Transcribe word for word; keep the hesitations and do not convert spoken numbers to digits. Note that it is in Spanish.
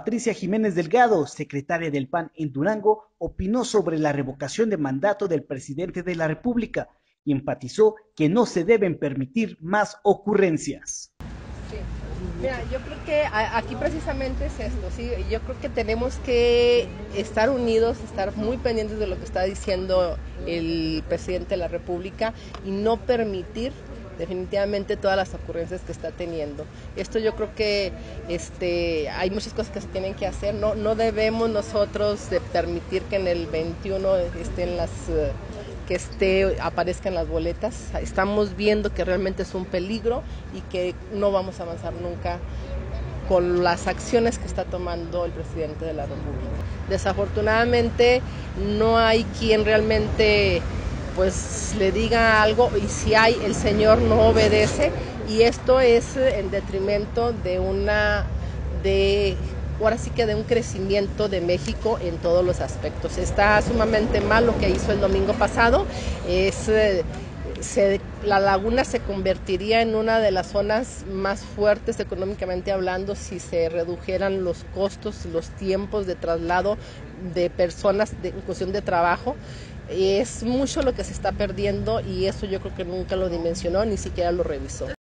Patricia Jiménez Delgado, secretaria del P A N en Durango, opinó sobre la revocación de mandato del presidente de la República y enfatizó que no se deben permitir más ocurrencias. Sí. Mira, yo creo que aquí precisamente es esto, sí, yo creo que tenemos que estar unidos, estar muy pendientes de lo que está diciendo el presidente de la República y no permitir definitivamente todas las ocurrencias que está teniendo. Esto yo creo que este, hay muchas cosas que se tienen que hacer, no, no debemos nosotros de permitir que en el veintiuno estén las... Uh, que esté, aparezcan las boletas. Estamos viendo que realmente es un peligro y que no vamos a avanzar nunca con las acciones que está tomando el presidente de la República. Desafortunadamente no hay quien realmente pues le diga algo, y si hay, el señor no obedece, y esto es en detrimento de una de ahora sí que de un crecimiento de México en todos los aspectos. Está sumamente mal lo que hizo el domingo pasado. Es, eh, se, la laguna se convertiría en una de las zonas más fuertes económicamente hablando si se redujeran los costos, los tiempos de traslado de personas de, en cuestión de trabajo. Es mucho lo que se está perdiendo y eso yo creo que nunca lo dimensionó, ni siquiera lo revisó.